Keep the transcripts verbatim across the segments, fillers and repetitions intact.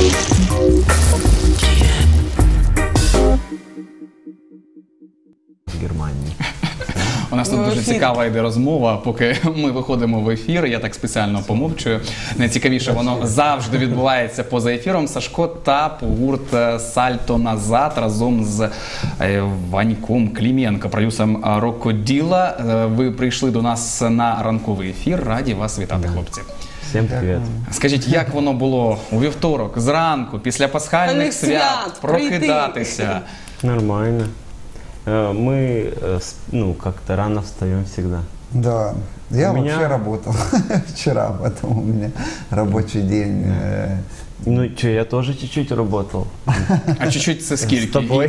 Германії. У нас тут Ну, дуже ефір. цікава йде розмова, поки ми виходимо в ефір. Я так спеціально помовчую. Найцікавіше воно завжди відбувається поза ефіром. Сашко Тап, гурт «Сальто назад» разом з е, Ваньком Клименко, продюсером «Рокоділа». Е, Ви прийшли до нас на ранковий ефір. Раді вас вітати, хлопці. Всім привіт. Скажіть, як воно було у вівторок, зранку, після пасхальних свят, свят, прокидатися? Нормально. Э, Мы, э, с- ну, как-то рано встаем всегда. Да, я У меня- вообще работал вчера, поэтому у меня рабочий день. э, Ну, что, я тоже чуть-чуть работал. А чуть-чуть це скільки? С тобой.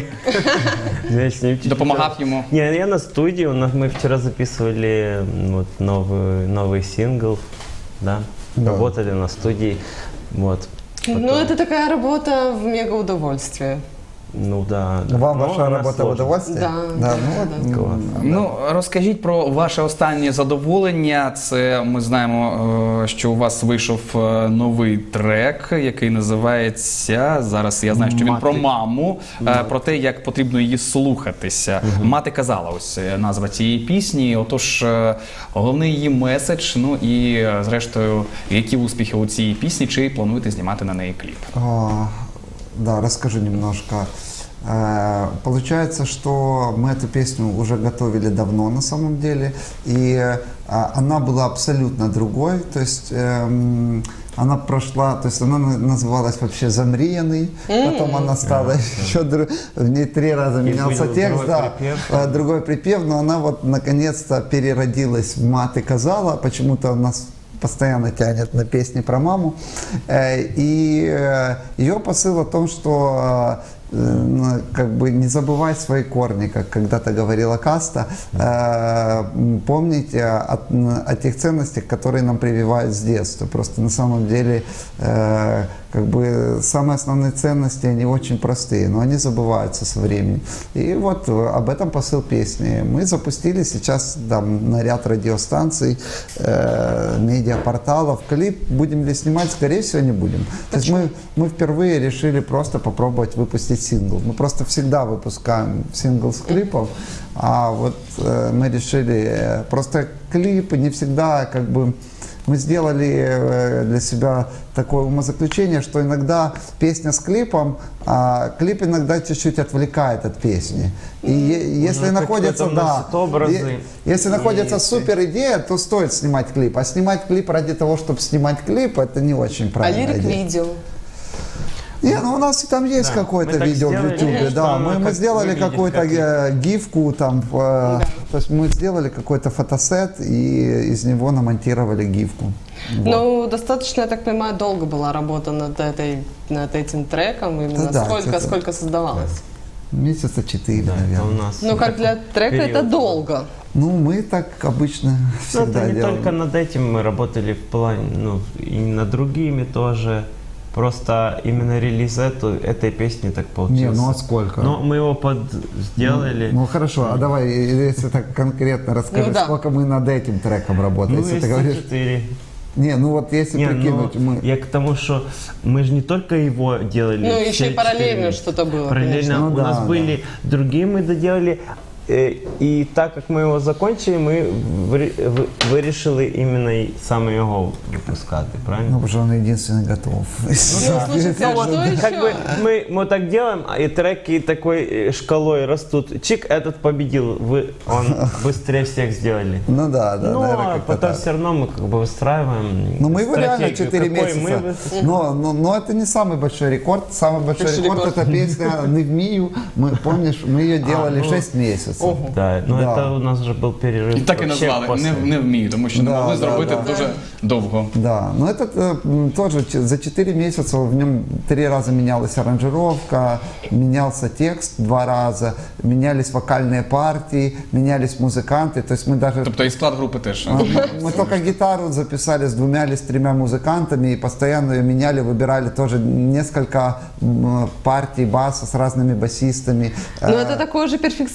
Я с ним чуть-чуть Допомагав йому? Не, я на студии, у нас мы вчера записывали м, вот новый, новый сингл, да, Да. работали на студии, вот. Ну, Потом- это такая работа в мега удовольствие. Ну да. да. Вам Но ваша она работа в сложная. удовольствие? Да, ну, да, вот, да. м, Класс. да. Ну, розкажіть про ваше останнє задоволення. Це ми знаємо, е, що у вас вийшов е, новий трек, який називається, зараз я знаю, що він Мати. про маму, е, про те, як потрібно її слухатися. Мати казала, ось е, назва цієї пісні. Отож, е, головний її меседж, ну і е, зрештою, які успіхи у цій пісні, чи плануєте знімати на неї кліп? А, Да, расскажу немножко. Э, Получается, что мы эту песню уже готовили давно на самом деле, и а, она была абсолютно другой, то есть эм, она прошла, то есть она на- называлась вообще «Замріяний», потом она стала еще, дру- в ней три раза менялся был текст, другой да, припев. э, другой припев, но она вот наконец-то переродилась в «Мати казала», почему-то у нас постоянно тянет на песни про маму. Э, И э, ее посыл о том, что э, ну, как бы не забывай свои корни, как когда-то говорила Каста, э, м, помните о, о тех ценностях, которые нам прививают с детства. Просто на самом деле э, как бы самые основные ценности, они очень простые, но они забываются со временем. И вот э, об этом посыл песни. Мы запустили сейчас там на ряд радиостанций, э, медиапорталов. Клип будем ли снимать? Скорее всего, не будем. То есть мы, мы впервые решили просто попробовать выпустить сингл. Мы просто всегда выпускаем сингл с клипов, а вот э, мы решили э, просто клипы не всегда как бы. Мы сделали э, для себя такое умозаключение, что иногда песня с клипом, а клип иногда чуть-чуть отвлекает от песни. И е- если Можно находится, какой-то да, вносит образы. е- если находится И- супер идея, то стоит снимать клип. А снимать клип ради того, чтобы снимать клип, это не очень А правильная идея. лирик-видео? Не, ну у нас и там есть Да, какое-то мы так видео в сделали, Ютубе, что да. оно Мы, мы как сделали выглядит, какую-то как- э, гифку, там, э, то есть мы сделали какой-то фотосет и из него намонтировали гифку. Вот. Ну, достаточно, я так понимаю, долго была работа над, этой, над этим треком, именно да, сколько, это- сколько создавалось? Месяца четыре, Да, это у наверное. нас. Ну, как для трека это период. долго. Ну, мы так обычно Ну, всегда это не делаем. только над этим мы работали в плане, ну, и над другими тоже. Просто именно релиз эту, этой песни так получился. Не, ну а сколько? Но мы его под сделали. Ну хорошо, а давай, если так конкретно расскажи, Ну, да. сколько мы над этим треком работали, Ну, если ты если говоришь. четыре. Не, ну вот если Не, прикинуть, ну, мы... я к тому, что мы же не только его делали. Ну, все еще и параллельно четыре. что-то было, Параллельно конечно. Ну, у да, нас да. были другие, мы доделали. Э, И так как мы его закончили, мы вирі- ви- вирішили именно и саме його випускати, правильно? Ну, уже он единственный готов. Ну, слушайте, а что еще? Как бы мы, мы так делаем, а и треки такой э, шкалой растут. Чик, этот победил, вы, он быстрее всех сделали. Ну да, да, Ну, наверное, а как-то потом так. все равно мы как бы выстраиваем. Ну, мы его реально стратегию, четыре какой месяца. мы выпустим. Но, но, но это не самый большой рекорд. Самый большой Большой рекорд рекорд. это песня «Не вмію». Мы, помнишь, мы ее делали А, ну, шесть месяцев. Ого. Да, ну Да. это у нас же был перерыв. І так і вообще назвали, после. не, не вмію, тому що не Да, могли да, зробити да. дуже довго. Да, но этот э, м, тоже ч- за четыре месяца в нем три раза менялась аранжировка, менялся текст два раза, менялись вокальные партии, менялись музыканты. То есть мы даже... Тобто і склад групи теж. Мы, мы только гитару записали с двумя или с тремя музыкантами и постоянно ее меняли, выбирали тоже несколько м, партий баса с разными басистами. Ну, это такой же перфекционизм.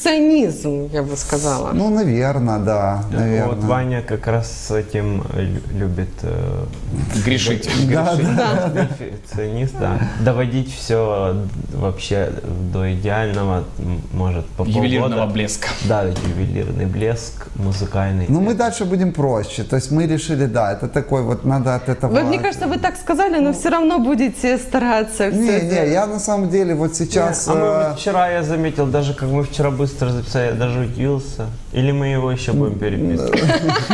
цинизм, я бы сказала. Ну, наверное, да, наверное. Вот Ваня как раз с этим лю- любит э, Грішить. Да, грешить, да. перфекционист, да. Доводить все вообще до идеального, м, может, по Ювелірного полгода. блеска. Да, ювелирный блеск, музыкальный. Ну, мы дальше будем проще. То есть мы решили, да, это такой вот, надо от этого... Вы, мне кажется, вы так сказали, но все равно будете стараться все Не, не, я на самом деле вот сейчас... А мы э, вот вчера, я заметил, даже как мы вчера быстро записали, я даже удивился. Или мы его еще будем переписывать?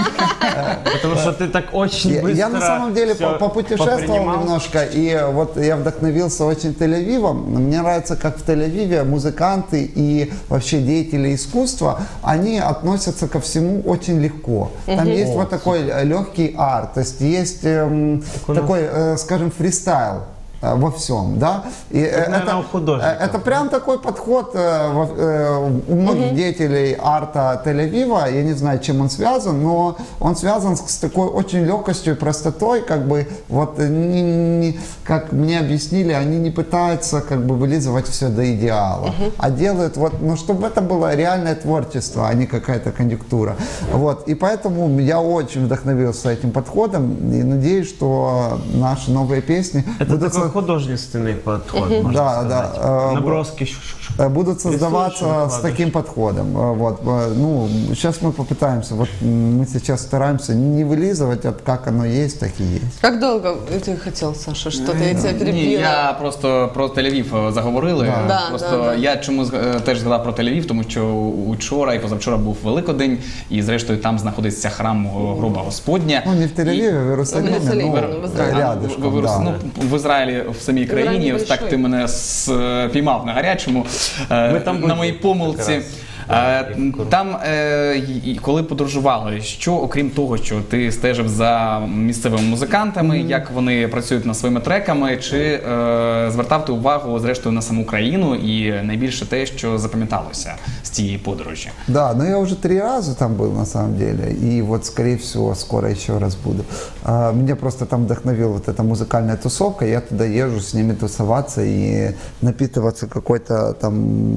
Потому что ты так очень Я, быстро я на самом деле всё по- попутешествовал попринимал. немножко, и вот я вдохновился очень Тель-Авивом. Мне нравится, как в Тель-Авиве музыканты и вообще деятели искусства, они относятся ко всему очень легко. Там есть вот такой легкий арт, то есть есть эм, у нас- такой, э, скажем, фристайл э, во всем, да? И э, наверное, у художников, э, это прям такой подход э, во- э, у многих деятелей арта Тель-Авива, я не знаю, чем он связан, но он связан с, с такой очень легкостью и простотой, как бы, вот, э, не- не- как мне объяснили, они не пытаются, как бы, вылизывать все до идеала, а делают, вот, ну, чтобы это было реальное творчество, а не какая-то конъюнктура, вот, и поэтому я очень вдохновился этим подходом, и надеюсь, что наши новые песни Это будут такой со- художественный подход, можно Да, сказать. да, э, Наброски. Э, будут создаваться Рисуешь, с таким подходом. Э, Вот. Э, Ну, сейчас мы попытаемся, вот м, мы сейчас стараемся не вылизывать, а как оно есть, так и есть. Как долго ты хотел, Саша, что-то я тебя Ні, перебила? я просто про Тель-Авів е, заговорили. Да. Да, Просто да, да. я чому е, теж згадав про Тель-Авів, тому що учора і позавчора був Великодень, і зрештою там знаходиться храм е, Гроба Господня. Ну, не в Тель-Авиве, в Иерусалиме, В Иерусалиме, но в Израиле. рядышком, в, в, да. ну, в Ізраїлі в самій країні. Ось так большой. ти мене спіймав на гарячому. е, Ми там на були моїй помилці. якраз. Е, Да, і в Куру. Там, е, і- і коли подорожували, що окрім того, що ти стежив за місцевими музикантами, як вони працюють над своїми треками, чи е, звертав ти увагу зрештою на саму країну і найбільше те, що запам'яталося з цієї подорожі? Да, но я уже три раза там был на самом деле, и вот, скорее всего, скоро еще раз буду. А, Меня просто там вдохновила вот эта музыкальная тусовка, я туда езжу с ними тусоваться и напитываться какой-то там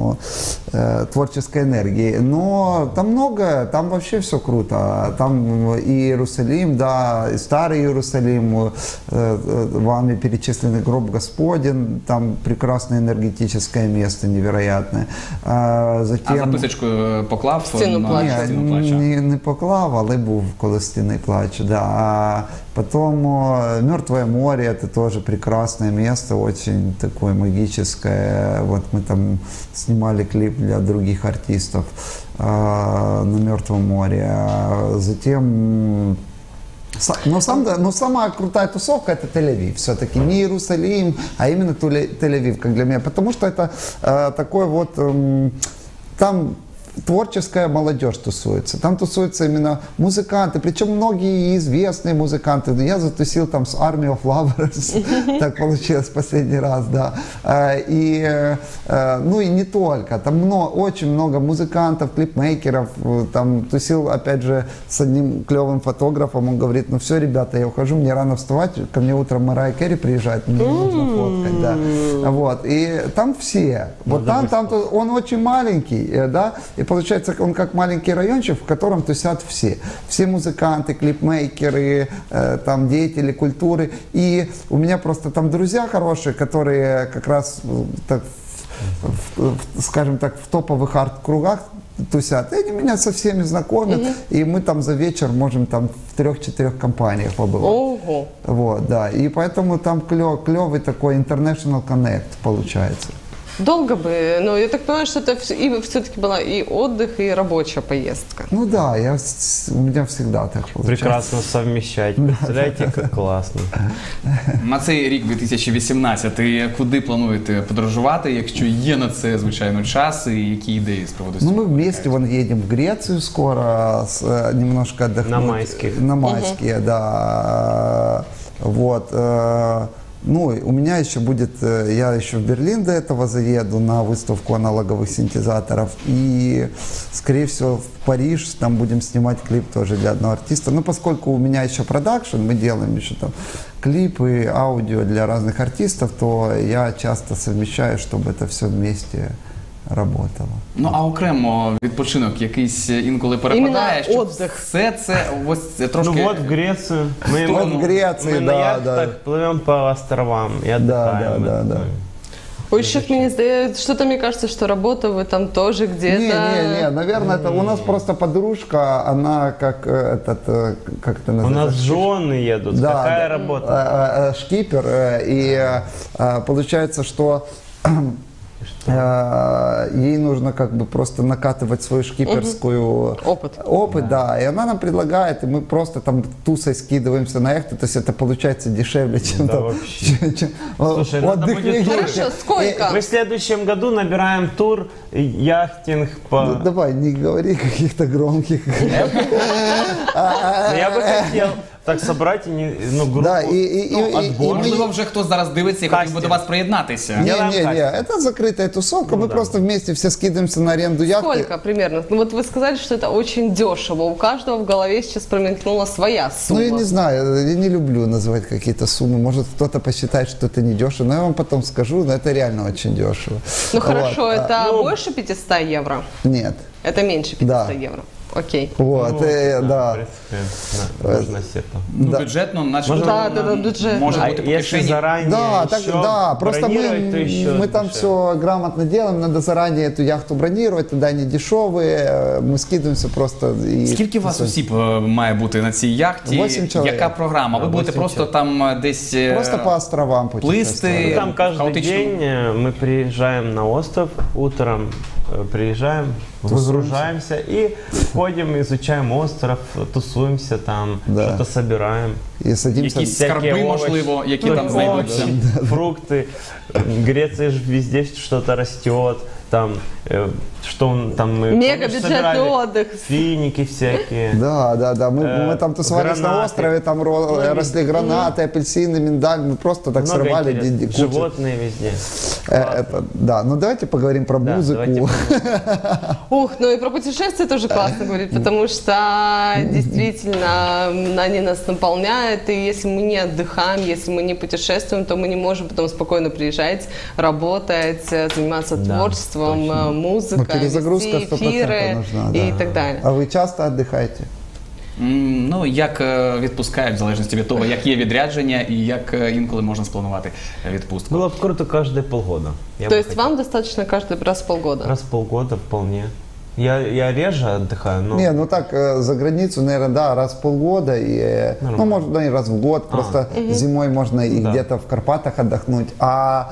э, творческой энергией. Но там много, там вообще все круто. Там и Иерусалим, да, и старый Иерусалим, э, э, вами перечисленный гроб Господень, там прекрасное энергетическое место, невероятное. А, А затем... записочку е, поклав Стіну на плачу. Ні, стіну плача? не, не поклав, але був коли стіни плачу, да. А потом э, Мертвое море, это тоже прекрасное место, очень такое магическое. Вот мы там снимали клип для других артистов э, на Мертвом море. А затем м, Са- Но, сам, да, но самая крутая тусовка — это Тель-Авив. Все-таки не Иерусалим, а именно Туле- Тель-Авив, как для меня. Потому что это э, такой вот... эм, там творческая молодежь тусуется. Там тусуются именно музыканты, причем многие известные музыканты. Я затусил там с Army of Lovers, так получилось последний раз, да. Э, И, э, ну и не только, там мно- очень много музыкантов, клипмейкеров. Э, Там тусил, опять же, с одним клевым фотографом. Он говорит: ну все, ребята, я ухожу, мне рано вставать, ко мне утром Марайя Керри приезжает, мне нужно фоткать, да. Вот. И там все. Вот там, там то- он очень маленький, э, да, и получается, он как маленький райончик, в котором тусят все. Все музыканты, клипмейкеры, э, там деятели культуры. И у меня просто там друзья хорошие, которые как раз э, так, в- в- скажем так, в топовых арт-кругах тусят. И они меня со всеми знакомят, и мы там за вечер можем там в трех-четырех компаниях побывать. Ого. Вот, да. И поэтому там клё- клевый такой international connect получается. Долго бы, но я так понимаю, что это вс- и все-таки была и отдых, и рабочая поездка. Ну да, я, с- у меня всегда так получается. Прекрасно совмещать. Представляете, как классно. На цей рік дві тисячі вісімнадцятий куди плануєте подорожувати, якщо є на це, звичайно, час, і які ідеї з приводу Ну, цього? мы вместе вон едем в Грецию скоро, с, э, немножко отдохнуть. На майских. На майские, да. Вот. э, Ну, у меня еще будет, э, я еще в Берлин до этого заеду на выставку аналоговых синтезаторов. И, скорее всего, в Париж, там будем снимать клип тоже для одного артиста. Ну, поскольку у меня еще продакшн, мы делаем еще там клипы, аудио для разных артистов, то я часто совмещаю, чтобы это все вместе работала. Ну а окремо відпочинок якийсь інколи перепадає, Іменно щоб отдих. все це ось трошки. Ну вот в Грецию. Мы, Вот мы- в Греции, мы на да, яхтах да. плывем по островам и Да, отдыхаем. да, да, да. Ой, еще мне сдается, что-то мне кажется, что работа вы там тоже где-то... Не, не, не, наверное, это у нас просто подружка, она как э, этот, э, как это У называется? нас жены едут. Да, Какая да. работа? Э, э, шкипер, э, и э, э, получается, что э, ей нужно как бы просто накатывать свою шкиперскую Опыт. опыт, да. И она нам предлагает, и мы просто там тусой скидываемся на яхту, то есть это получается дешевле, чем Да, там, вообще. чем- чем Слушай, надо отдых в будет Египте. Хорошо, сколько? Мы в следующем году набираем тур яхтинг по... Ну, давай, не говори каких-то громких. Ну, я бы хотел так собрать и не, ну, группу, Да, и, и, ну, и- и- отбор. и мы- Можливо, вже хтось зараз дивиться і хотів би Кастинг. до вас приєднатися. Не, Делаем не, не, кастинг. это закрытая тусовка, мы просто вместе все скидываемся на аренду яхты. Сколько примерно? Ну вот вы сказали, что это очень дешево. У каждого в голове сейчас промелькнула своя Ну, сумма. я не знаю, я не люблю называть какие-то суммы. Может, кто-то посчитает, что это не дешево, но я вам потом скажу, но это реально очень дешево. Ну хорошо, Вот, а, это ну, больше пятисот евро? Нет. Это меньше Да. пятисот евро? Окей. Вот, Ну, э, В да. принципе, да, можно себе там. Ну, Да. бюджетно, наче Можно- Да, да, да, бюджетно. може А бути по если кишені. заранее Да, так, еще да, просто мы, бронировать, то еще мы там дешевле. все грамотно делаем, надо заранее эту яхту бронировать, туда они дешевые, э, мы скидываемся просто. И... Скільки у вас осіб е, має бути на цій яхті? Восім чоловік. Яка програма? Ви Да, будете восім просто там е, десь е, Просто по островам путешествовать. плисти? Ну, там каждый хаотично. день э, мы приезжаем на остров утром, э, приезжаем, выгружаемся и ходим, изучаем остров, тусуемся там, Да. что-то собираем. И садимся... Якісь Всякі скарби, овочі. можливо, які Ну, там знайдуться. овощи, фрукты. В Греции же везде что-то растет. Там, э, что он там мы Мега помнишь, бюджетный собирали отдых. финики всякие. Да, да, да. Мы, Э, мы там тусовались на гранаты. острове, там ро- Ну, росли гранаты, апельсины, миндаль. Мы просто так Много срывали. интересного. ди- ди- кучу. Животные везде. Э, это, да, ну давайте поговорим про Да, музыку. давайте Ух, ну и про путешествия тоже классно говорить, потому что действительно м, они нас наполняют, и если мы не отдыхаем, если мы не путешествуем, то мы не можем потом спокойно приезжать, работать, э, заниматься Да, творчеством, точно. э, Ну, музыкой, перезагрузка вести сто процентов эфиры нужна. и да. так далее. А вы часто отдыхаете? М, Ну, як е, відпускають, в залежності від того, як є відрядження і як е, інколи можна спланувати е, відпустку. Было бы круто каждые полгода. Я То бы есть хотел. вам достаточно каждый раз в полгода? Раз в полгода вполне. Я, я реже отдыхаю, но... Не, ну так, э, за границу, наверное, да, раз в полгода. И, э, ну, Нормально. может, да, и раз в год. А. Просто зимой можно и Да. где-то в Карпатах отдохнуть. А,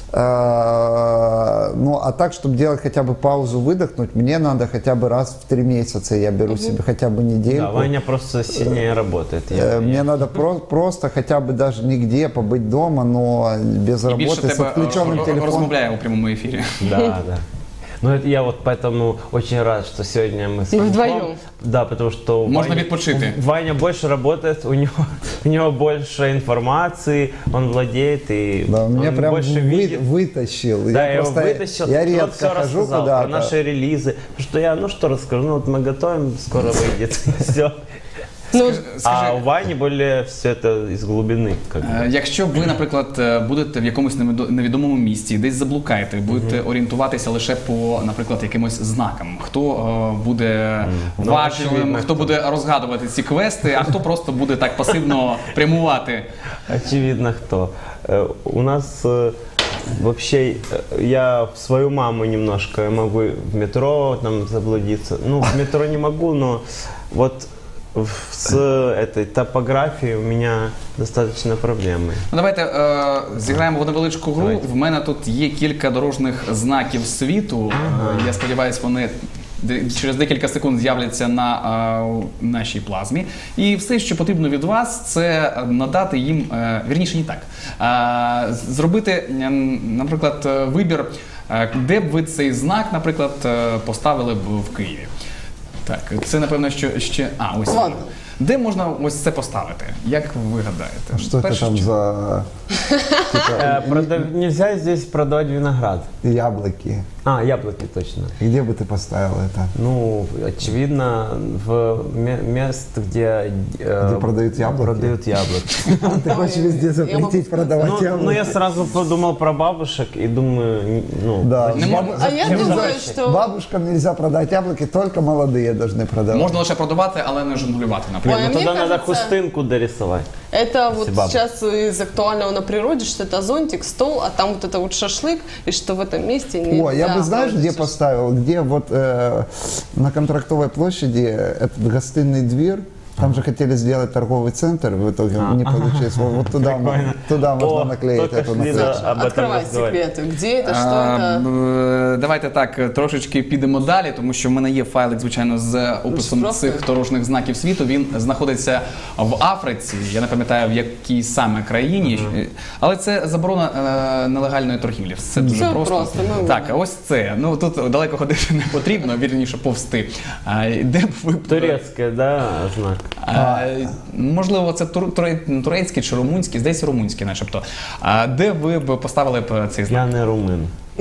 э, ну, а так, чтобы делать хотя бы паузу, выдохнуть, мне надо хотя бы раз в три месяца. Я беру себе хотя бы Да, недельку. Ваня просто сильнее работает. Я- Э, Мне надо про- просто хотя бы даже нигде побыть дома, но без І більше работы, с тебе отключенным ро- телефоном. розмовляє у прямому ефірі. Да, да. Ну, это я вот поэтому очень рад, что сегодня мы с Вы Ваньком- вдвоем? Да, потому что Можно відпочити. Ваня больше работает, у него, у него больше информации, он владеет и Да, меня он прям больше вы- видит. вытащил. Да, я, его просто- вытащил, Я он редко все хожу рассказал про куда-то. наши релизы. Потому что я, ну что расскажу, ну вот мы готовим, скоро выйдет, все. Ну, А Скажи, у Вани более все это из глубины. Как бы. е, якщо ви, наприклад, е, будете в якомусь невідо- невідомому місці, десь заблукаєте, будете орієнтуватися лише по, наприклад, якимось знакам, хто е, буде Ну, важливим, очевидно, хто хто. буде розгадувати ці квести, а хто просто буде так пасивно прямувати. Очевидно, кто. Э, У нас э, вообще, э, я в свою маму немножко могу в метро там заблудиться. Ну, в метро не могу, но вот в- с этой топографией у меня достаточно проблемы. Ну, давайте е, зіграємо в невеличку гру. Давайте. В мене тут є кілька дорожніх знаків світу. Е, я сподіваюся, вони де- через декілька секунд з'являться на е, нашій плазмі. І все, що потрібно від вас, це надати їм, е, вірніше, не так. Е, з- зробити, е, наприклад, е, вибір, е, де б ви цей знак, наприклад, е, поставили б в Києві. Так, це напевно, що ще. А, ось. він. Ладно. Де можна ось це поставити? Як ви гадаєте? Что это Перше, там що- за Э, продав- Нельзя здесь продавать виноград. яблоки? А, яблоки точно. Где бы ты поставил это? Ну, очевидно, в ме- мест, где, э, Где продают яблоки? Продают яблоки. Ты хочешь везде запретить продавать Ну, яблоки? ну, я сразу подумал про бабушек и думаю, н- ну, Да. зачем- Бабу- А я зачем думаю, завращать? что... Бабушкам нельзя продать яблоки, только молодые должны продавать. Можна лише продавати, але не жонглювати, наприклад. Ой, а Ну, мне тогда надо кажется- хустынку дорисовать. Это вот Спасибо. сейчас из актуального на природе, что это зонтик, стол, а там вот это вот шашлык, и что в этом месте нельзя. О, я бы знаешь, где проводить поставил? Где вот э, на Контрактовой площади этот гостиный двор, там же хотели сделать торговый центр, в итоге не получилось. Вот, вот туда, мо- Прикольно. туда можно О, наклеить только эту ж наклейку. Лиза об этом Открывай разговаривает. секреты. Где это, что А, это? б- Давайте так, трошечки підемо далі, тому що в мене є файлик, звичайно, з описом Просто? цих дорожніх знаків світу. Він знаходиться в Африці, я не пам'ятаю в якій саме країні, але це заборона е, нелегальної торгівлі. Це дуже Це просто. просто, ми Так, а знаємо. ось це. Ну тут далеко ходити не потрібно, вірніше повсти. А, де б ви б- Турецкая, да, знак? А, можливо, це тур, туре- турецький чи румунський, здається, румунський, начебто. А де ви б поставили б цей знак? Пьяный румын.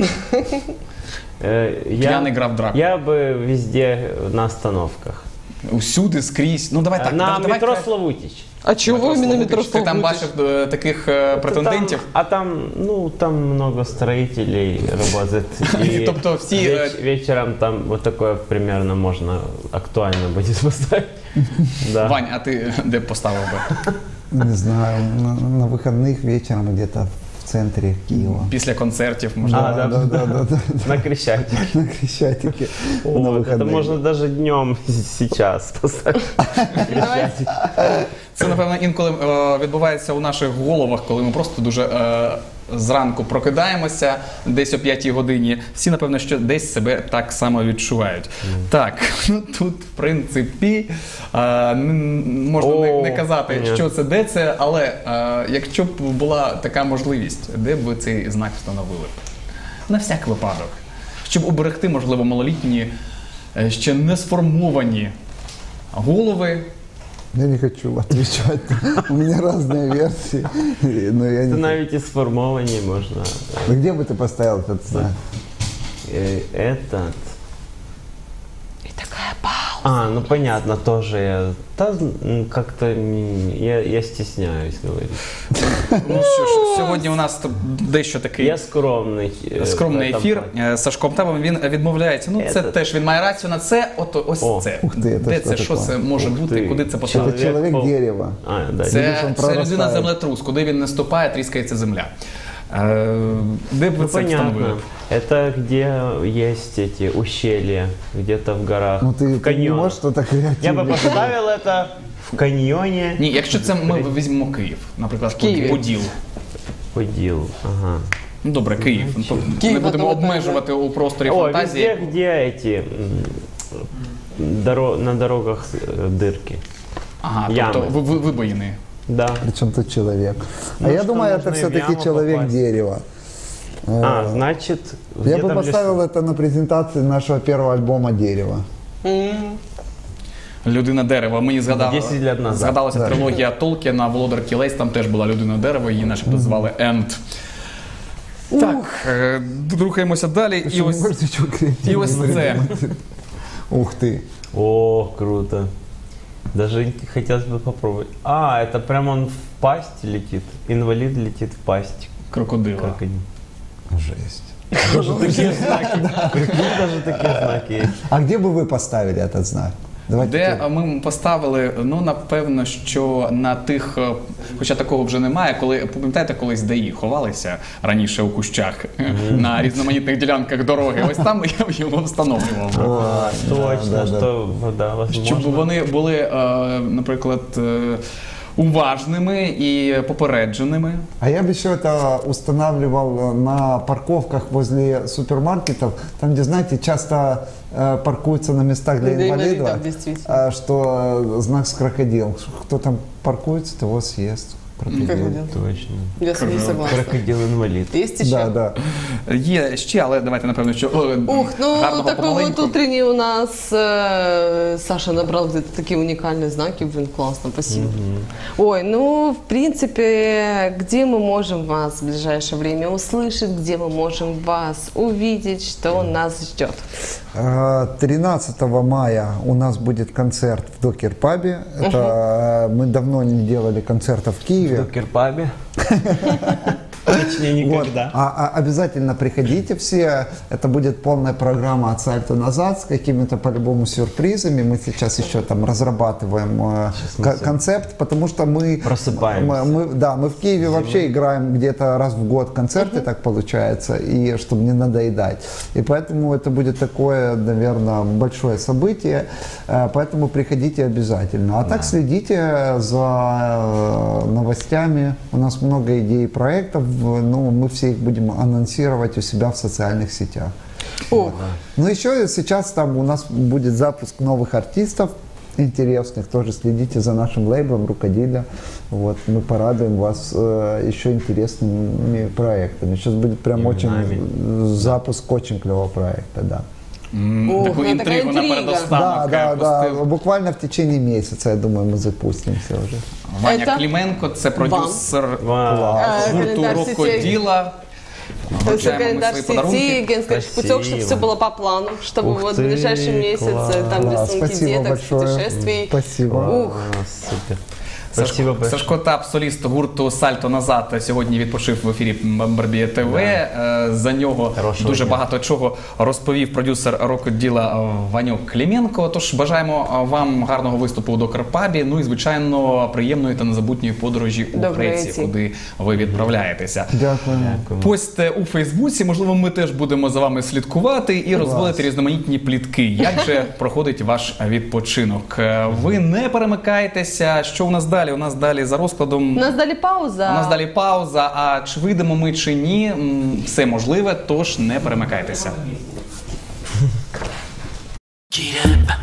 Э, я- Пьяный граф Дракула. Я бы везде на остановках. Усюди, скрізь. Ну давай так. На давай, метро давай, Славутич. А чего именно метро Ти там Славутич? бачив е, таких е, претендентів? Там- а там, ну, там много строителей работает. И Тобто всі, е, веч- вечером там вот такое примерно можно актуально будет поставить. Да. Вань, а ти де б поставив би? Не знаю, на, на выходных вечером где-то в центре Киева. Після концертів, можливо. А, да. да, да, да, да. На Крещатике. На Крещатике. на Вот, это выходных. можно даже днем сейчас поставить. Крещатик. Це, напевно, інколи е, відбувається у наших головах, коли ми просто дуже е, зранку прокидаємося, десь о п'ятій годині. Всі, напевно, що десь себе так само відчувають. Так, ну тут, в принципі, е, н- можна не, О, не казати, ні. що це, де це, але е, якщо б була така можливість, де б ви цей знак встановили? На всяк випадок. Щоб уберегти, можливо, малолітні, е, ще не сформовані голови. Я не хочу отвечать. У меня разные версии. Но я Это не... навіть і сформовані можна. Ну, где бы ты поставил этот знак? Э, Этот. И такая пауза. А, ну понятно, тоже я. Да, м, как-то м, я, я стесняюсь говорить. Ну що ж, сьогодні у нас дещо такий Я скромний. е, скромний в этом ефір. плані. Е, Сашко Птавин, він відмовляється. Ну, це Этот. теж він має рацію на це. От ось О, це. ух ти, Де це це? що Що таке? це може Ух бути? ти. Куди це Это поставити? Человек человек пол- дерева. А, да. Це, Видиш, він це людина проростає. землетрус. Куди він не ступає, тріскається земля. Е, Де б ви Ну це встановили? понятно. Это где есть эти ущелья, где-то в горах. Ну ты, в ты не каньонах. можешь что-то креативное. Я бы поставил это в каньоне. Ні, якщо це ми візьмемо Київ, наприклад, Києві. Поділ. Поділ. Ага. Ну добре, Київ. Не Київ, будемо а то- обмежувати у просторі О, фантазії. везде, где эти м, доро- на дорогах э, дырки. Ага, Ями. тобто ви- ви- вибоїни. Да. Причем тут человек. А Ну, я что думаю, можно это и в все-таки яму человек попасть. дерева. А, Э, значит, Я где-то бы в лесу. поставил это на презентации нашего первого альбома «Дерево». М. Людина дерева. Мені згадав, десять лет назад. згадалася Да. трилогія Толкіна, Володар Кілець, там теж була людина дерева, її начебто звали Енд. Так, е, рухаємося далі. І Что, ось, можете чего креативного і ось це. придумать? Ух ты. О, круто. Даже хотелось бы попробовать. А, это прям он в пасть летит. Инвалид летит в пасть. Крокодила. Крокодил. Жесть. Даже такие знаки. Прикинь, даже такие знаки есть. А где бы вы поставили этот знак? Давайте Де так. ми поставили, ну напевно, що на тих, е, хоча такого вже немає, коли пам'ятаєте, колись ДАІ ховалися раніше у кущах на різноманітних ділянках дороги. Ось там я б його встановлював. би. Ой, Точно, да, да, да. что да, возможно. Щоб вони були, е, наприклад, е, уважними і попередженими. А я бы еще это устанавливал на парковках возле супермаркетов, там, где, знаете, часто э, паркуются на местах для, Для инвалидов, инвалидов, действительно. а, что э, знак с крокодилом. Кто там паркуется, того съест. Крокодил, точно. Я с вами согласна. Крокодил-инвалид. Есть еще? Да, да. Є ще, але давайте, напевно, що о, Ух, ну гарного такой вот помаленьку. утренний у нас э, Саша набрал где-то такие уникальные знаки, блин, классно, спасибо. Ой, ну в принципе, где мы можем вас в ближайшее время услышать, где мы можем вас увидеть, что нас ждет? Э, тринадцатого мая у нас будет концерт в Докер-пабе. Это э, мы давно не делали концертов в Киеве. В Докер-пабе. Точнее, Вот. никогда. А, а обязательно приходите все. Это будет полная программа от сальто назад с какими-то по-любому сюрпризами. Мы сейчас еще там разрабатываем э, мы ко- все концепт, потому что мы просыпаемся. Мы, мы- да, мы в Киеве вообще играем где-то раз в год концерты, так получается, и чтобы не надоедать. И поэтому это будет такое, наверное, большое событие. Э, Поэтому приходите обязательно. А так следите за э, новостями. У нас много идей и проектов. Ну, мы все их будем анонсировать у себя в социальных сетях. Ух, Ну, еще сейчас там у нас будет запуск новых артистов интересных. Тоже следите за нашим лейблом «Рукоделие». Вот, мы порадуем вас э, еще интересными проектами. Сейчас будет прям очень Именами. запуск очень клевого проекта, да. М, Ох, таку ну, інтригу така на інтрига. передостанок Да, да, да. пустив. Буквально в течение месяца, я думаю, мы запустимся уже. Ваня Это Клименко, це продюсер Вау. А, гурту календар сетей. «Рокоділа». Это Вручаємо ми календарь свої сети, подарунки. генский путек, чтобы все Красиво. было по плану, чтобы Ух вот в ты, ближайший месяц класс. там Да, рисунки спасибо деток, большое. путешествий. Спасибо. Ух. Класс, супер. Спасибо Сашко, большое. Сашко Тап, соліст гурту «Сальто назад», сьогодні відпочив в ефірі Барбія ТВ. Е, За нього Хорошого дуже дня. багато чого розповів продюсер рок-діла Ваньок Клименко. Тож бажаємо вам гарного виступу у Докер-пабі, ну і, звичайно, приємної та незабутньої подорожі у До Греції, Греції. куди ви відправляєтеся. Дякую. Постьте у Фейсбуці, можливо, ми теж будемо за вами слідкувати і розводити різноманітні плітки. Як же проходить ваш відпочинок? Е, Ви не перемикайтеся. Що у нас далі? У нас далі за розкладом. У нас дали пауза. У нас далі пауза. А чи вийдемо ми чи ні? М, Все можливе, тож не перемикайтеся. Get up.